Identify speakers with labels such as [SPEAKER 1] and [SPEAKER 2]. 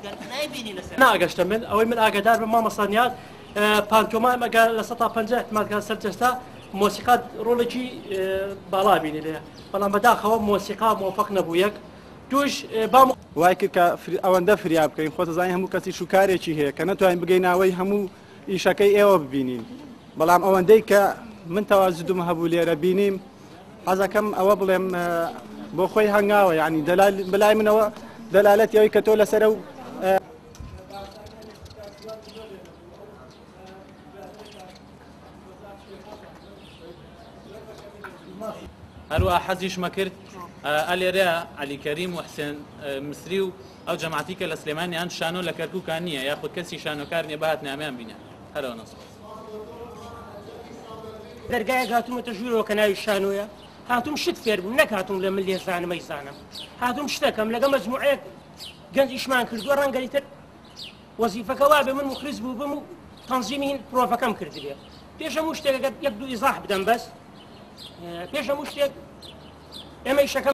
[SPEAKER 1] ناگەشتە من ئەوەی من ئاگادار بە مامەسانیات پانتۆمایم ئەگەر لە 150 احتمالکە سەرجەستا مۆسیقات ڕۆڵێکی باڵا بینی لێ بەڵام بەداخەوە مۆسیقا مۆفەق نەبوو یەک دوش
[SPEAKER 2] وای کرد کە ئەوەندە فریا بکەین خۆتە زانین هەموو کەسی شوکارێکی هەیە کە نەتوانین بگەینەوەی هەموو ئیشەکەی ئێوە ببینین بەڵام ئەوەندەی کە من تەواجدم هەبوو لێرە بینیم حەزەکەم ئەوە بڵێم بۆ خۆی هەنگاوە یعنی بەلای منەوە دەلالەتی ئەوەی کە تۆ لەسەرە و
[SPEAKER 3] هەروە حەزیشمە کرد ئەلێرە عەلی کەریم و حسێن مسری و ئەو جەماعەتی کە لە سلێمانیان شانۆ لە کەرکووکان نییە یاخود کەسی شانۆکار نییە بەهات نامیان بینە هەرەوە نەسڵ
[SPEAKER 1] دەرگایەک هاتوومەتە ژوورەوە کە ناوی شانۆیە هاتووم شت فێر بووم نەکاتوم لە من لێزانم ئەیزانم هاتووم شتەکەم لەگە مەجموعەیەک گەنجیشمان کردووە ڕەنگەری تر وەزیفەکە وا بێ من مخلیص بوو بم و تەنزیمی پرۆفەکەم کردبێ پێش هەموو شتێک یەک دوو ئیزاح بدەم بەس پێش هەموو شتێک ئێمە ئیشەکەم